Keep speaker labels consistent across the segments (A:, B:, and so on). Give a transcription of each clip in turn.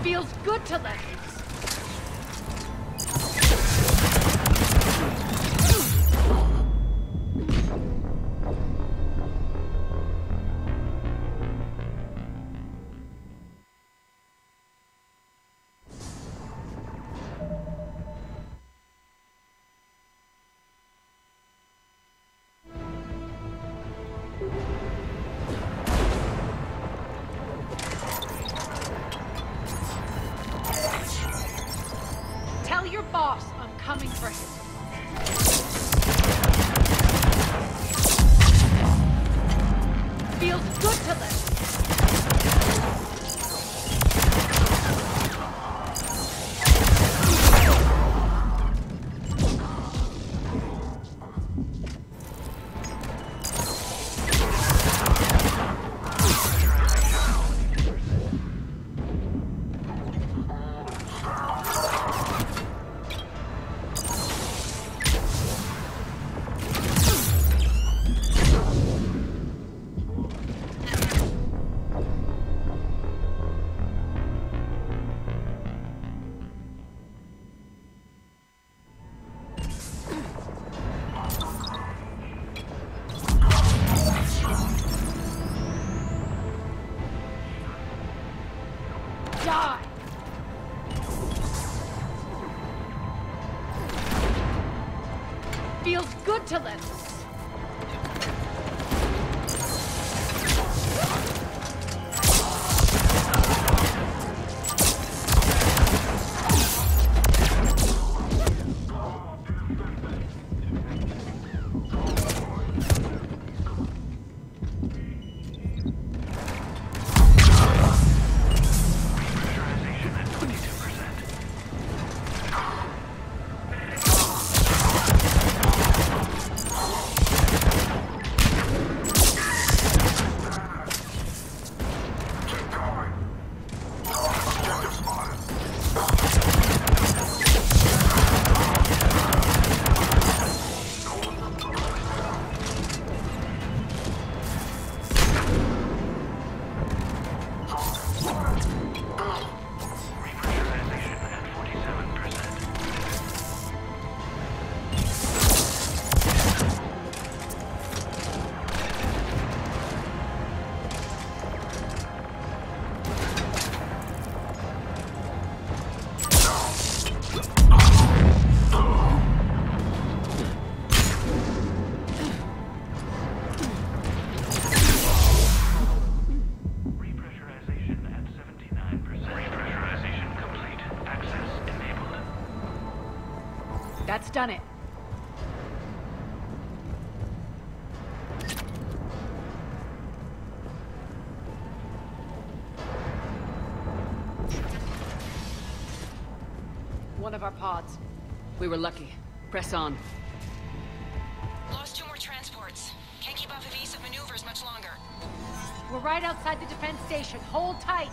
A: Feels good to let loose. Tell your boss I'm coming for him. Feels good to let loose. Die! Feels good to let loose. That's done it. One of our pods.
B: We were lucky. Press on.
C: Lost 2 more transports. Can't keep up evasive maneuvers much longer.
A: We're right outside the defense station. Hold tight.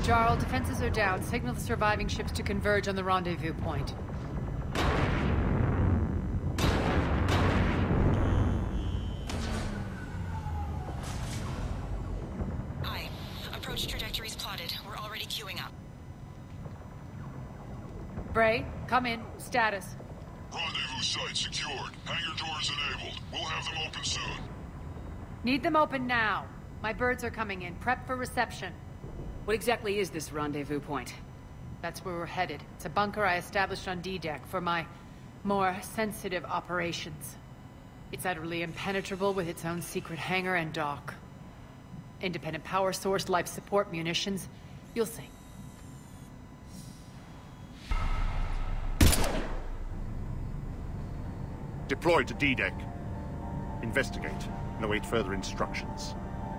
A: Jarl, defenses are down. Signal the surviving ships to converge on the rendezvous point.
C: Aye. Approach trajectories plotted. We're already queuing up.
A: Bray, come in. Status.
D: Rendezvous site secured. Hangar doors enabled. We'll have them open soon.
A: Need them open now. My birds are coming in. Prep for reception.
B: What exactly is this rendezvous point?
A: That's where we're headed. It's a bunker I established on D-Deck for my more sensitive operations. It's utterly impenetrable with its own secret hangar and dock. Independent power source, life support, munitions. You'll see.
E: Deploy to D-Deck. Investigate and await further instructions.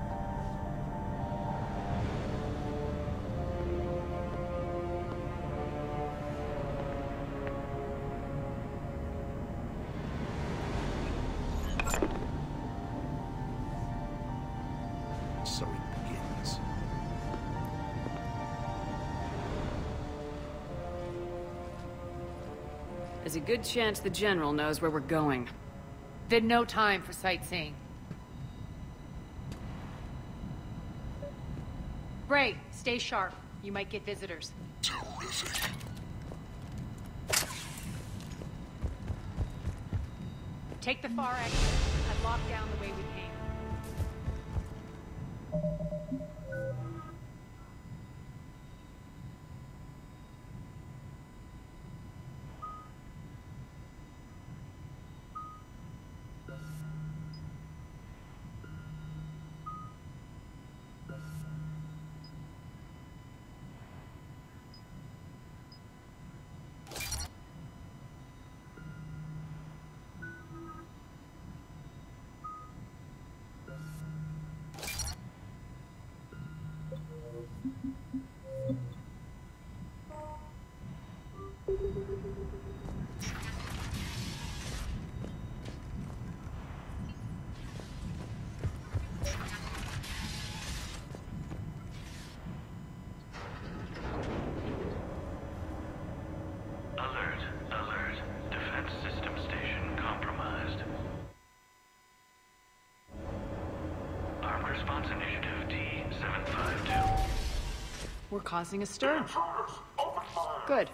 E: So it begins.
B: There's a good chance the General knows where we're going.
A: Then no time for sightseeing. Bray, stay sharp. You might get visitors.
D: Terrific.
A: Take the far exit. I've locked down the way we came.
F: Alert, alert. Defense system station compromised. Armed Response Initiative D-752.
A: We're causing a stir. Good.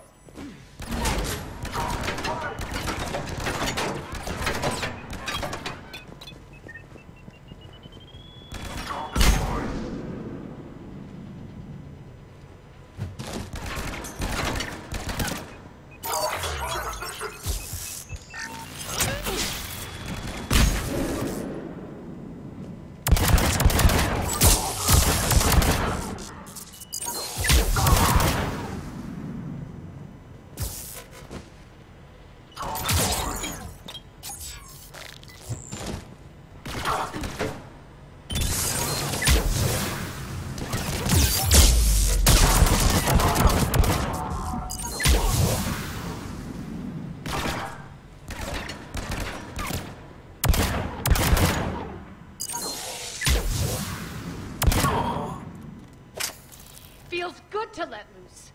A: Feels good to let loose.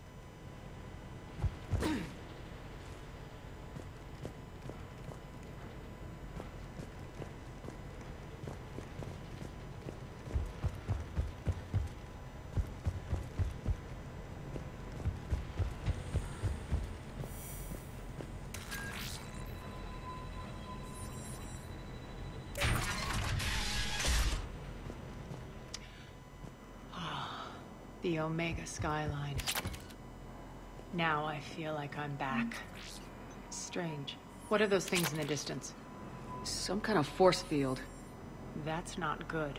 A: The Omega skyline. Now I feel like I'm back. Strange. What are those things in the distance?
B: Some kind of force field.
A: That's not good.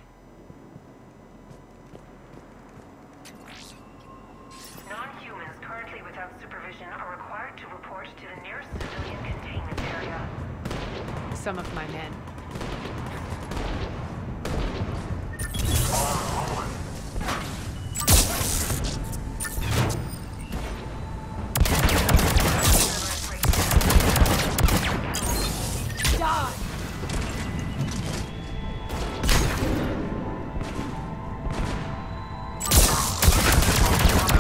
G: Non-humans currently without supervision are required to report to the nearest civilian containment area.
A: Some of my men. Die!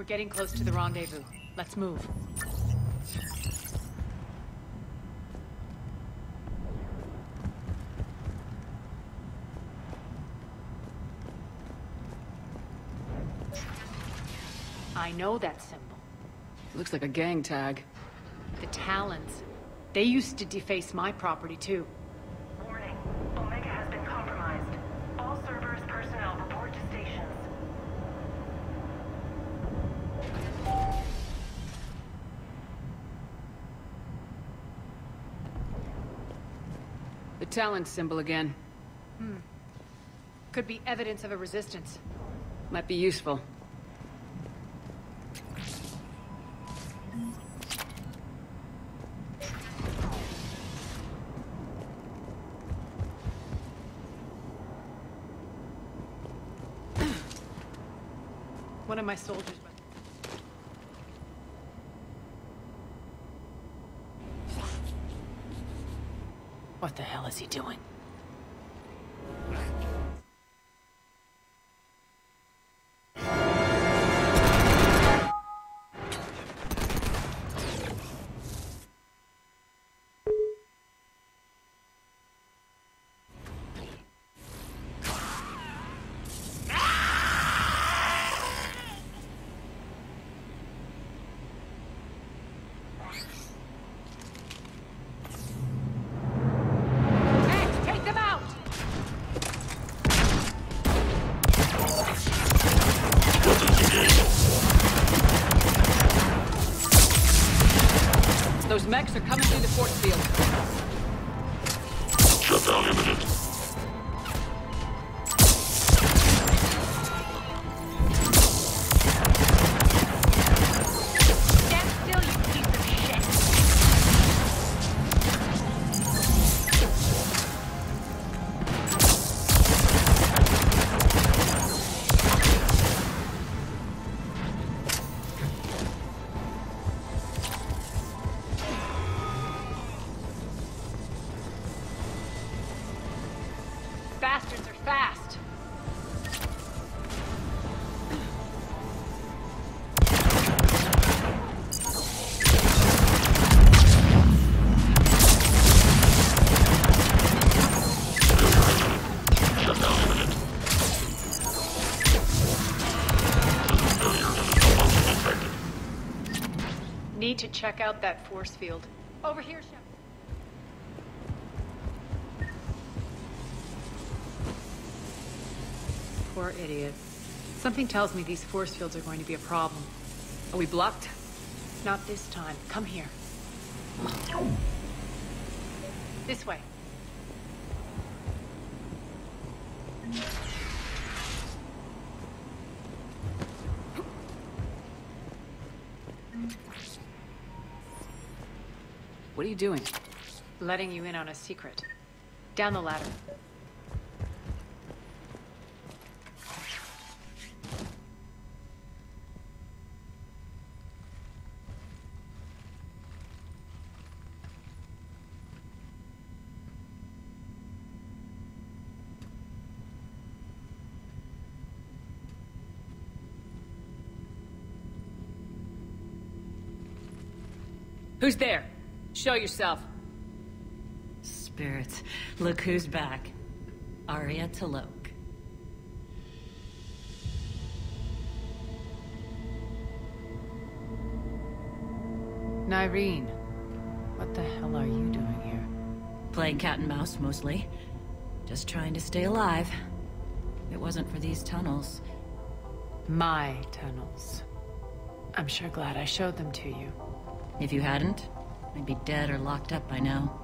A: We're getting close to the rendezvous. Let's move. I know that symbol.
B: Looks like a gang tag.
A: The Talons. They used to deface my property, too.
G: Warning. Omega has been compromised. All Cerberus personnel report to stations.
B: The Talon symbol again.
A: Could be evidence of a resistance.
B: Might be useful.
A: One of my soldiers... What the hell is he doing? Take them out!
B: Those mechs are coming through the force field.
D: Shutdown imminent.
A: Stand still, you piece of shit! Bastards are fast.
D: Shutdown imminent.
A: Need to check out that force field. Over here, Shepard. Poor idiot. Something tells me these force fields are going to be a problem.
B: Are we blocked?
A: Not this time. Come here. This way.
B: What are you doing?
A: Letting you in on a secret. Down the ladder.
B: Who's there? Show yourself.
H: Spirits, look who's back. Arya T'Loak.
A: Nyreen, what the hell are you doing here?
H: Playing cat and mouse, mostly. Just trying to stay alive. If it wasn't for these tunnels.
A: My tunnels. I'm sure glad I showed them to you.
H: If you hadn't, I'd be dead or locked up by now.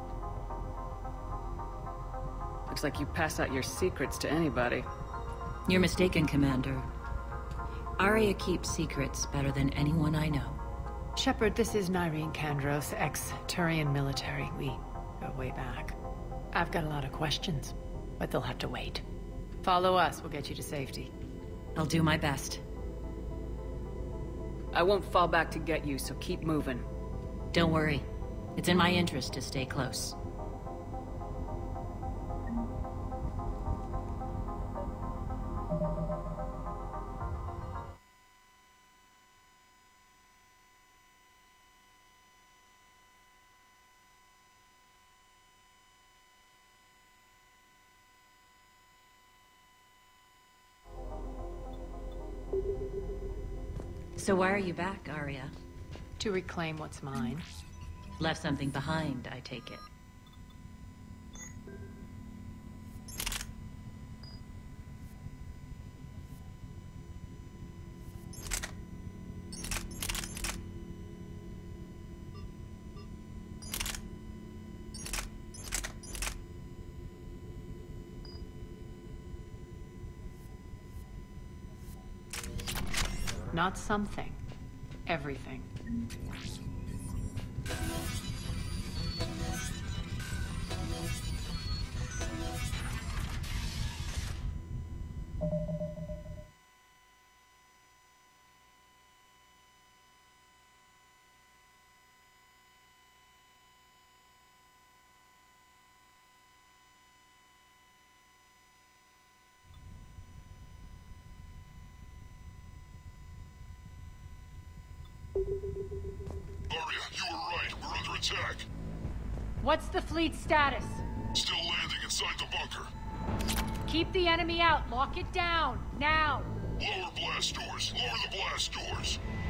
B: Looks like you pass out your secrets to anybody.
H: You're mistaken, Commander. Arya keeps secrets better than anyone I know.
A: Shepard, this is Nyreen Kandros, ex-Turian military. We go way back. I've got a lot of questions, but they'll have to wait. Follow us, we'll get you to safety.
H: I'll do my best.
B: I won't fall back to get you, so keep moving.
H: Don't worry. It's in my interest to stay close. So why are you back, Arya?
A: To reclaim what's mine.
H: Left something behind, I take it.
A: Not something. Everything.
D: Arya, you were right. We're under attack.
A: What's the fleet's status?
D: Still landing inside the bunker.
A: Keep the enemy out. Lock it down. Now.
D: Lower blast doors. Lower the blast doors.